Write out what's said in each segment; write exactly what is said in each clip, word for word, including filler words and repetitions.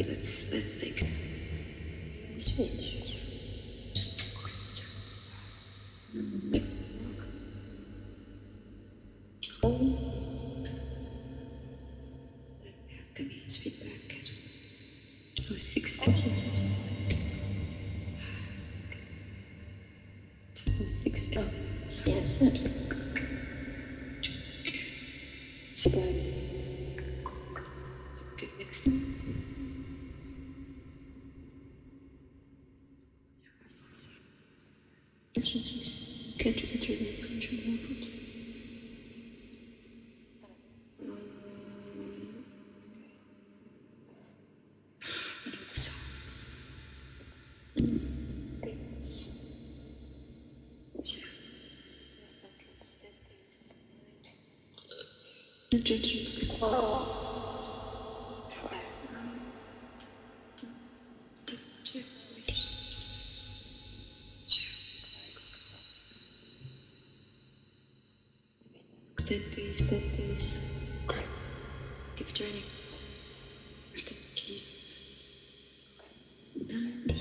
let's let's think. Switch. Just next. Oh. Convenience feedback. So six steps. So six steps. Yeah, steps. Steps. Okay, next. This is contributory control. Step base, step base. Keep turning. Step key. And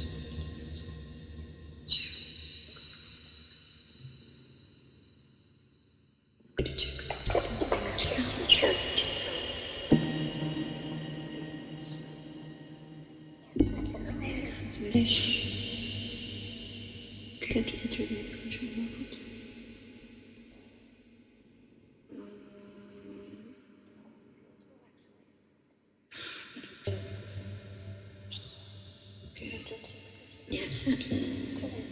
good check. Smash. Contributory control. Okay. Yes, absolutely.